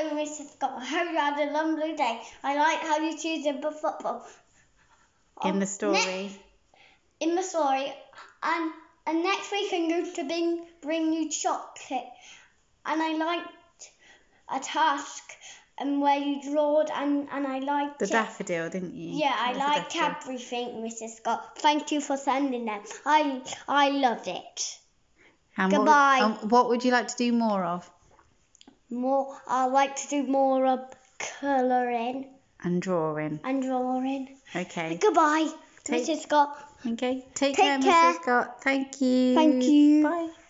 Hello, Mrs. Scott. I hope you had a lovely day. I like how you choose the football. In the story. In the story. And next week I'm going to bring you chocolate. And I liked a task where you drawed and I liked the daffodil, didn't you? Yeah, I liked everything, Mrs. Scott. Thank you for sending them. I loved it. And Goodbye. What would you like to do more of? I'd like to do more of colouring. And drawing. Okay. Goodbye, Mrs. Scott. Okay. Take care, Mrs. Scott. Thank you. Thank you. Bye.